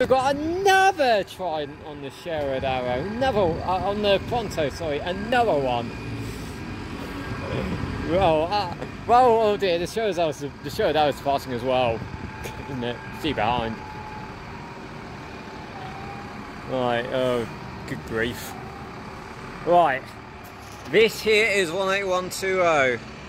We've got another Trident on the Sherwood Arrow, on the Pronto, sorry, another one. Well, oh dear, the Sherwood Arrow's passing as well, isn't it? See behind. Right, oh, good grief. Right, this here is 18120.